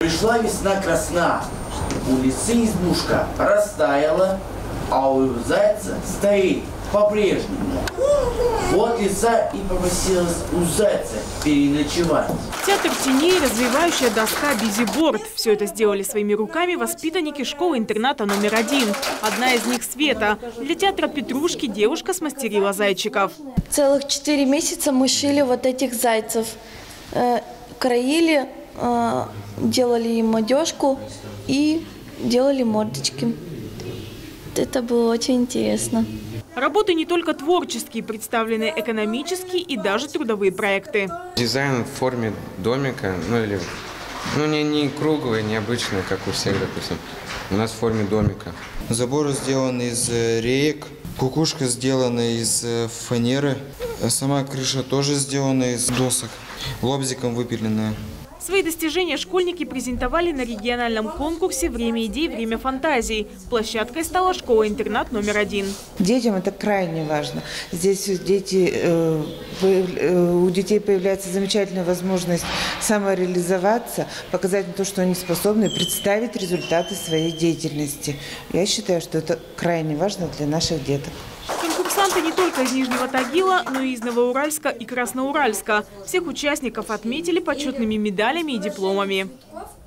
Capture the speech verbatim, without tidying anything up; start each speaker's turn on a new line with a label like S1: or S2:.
S1: Пришла весна красна, у лисы избушка растаяла, а у зайца стоит по-прежнему. Вот лиса и попросилась у зайца переночевать.
S2: Театр теней, развивающая доска, бизиборд. Все это сделали своими руками воспитанники школы-интерната номер один. Одна из них Света. Для театра Петрушки девушка смастерила зайчиков.
S3: Целых четыре месяца мы шили вот этих зайцев. Э, краили, э, делали им одежку и делали мордочки. Это было очень интересно.
S2: Работы не только творческие, представлены экономические и даже трудовые проекты.
S4: Дизайн в форме домика, ну или ну, не, не круглый, не обычный, как у всех, допустим. У нас в форме домика.
S5: Забор сделан из реек, кукушка сделана из фанеры, сама крыша тоже сделана из досок, лобзиком выпиленная.
S2: Свои достижения школьники презентовали на региональном конкурсе «Время идей, время фантазий». Площадкой стала школа-интернат номер один.
S6: Детям это крайне важно. Здесь дети, э, у детей появляется замечательная возможность самореализоваться, показать то, что они способны, представить результаты своей деятельности. Я считаю, что это крайне важно для наших деток.
S2: Конкурсанты не только из Нижнего Тагила, но и из Новоуральска и Красноуральска. Всех участников отметили почетными медалями и дипломами.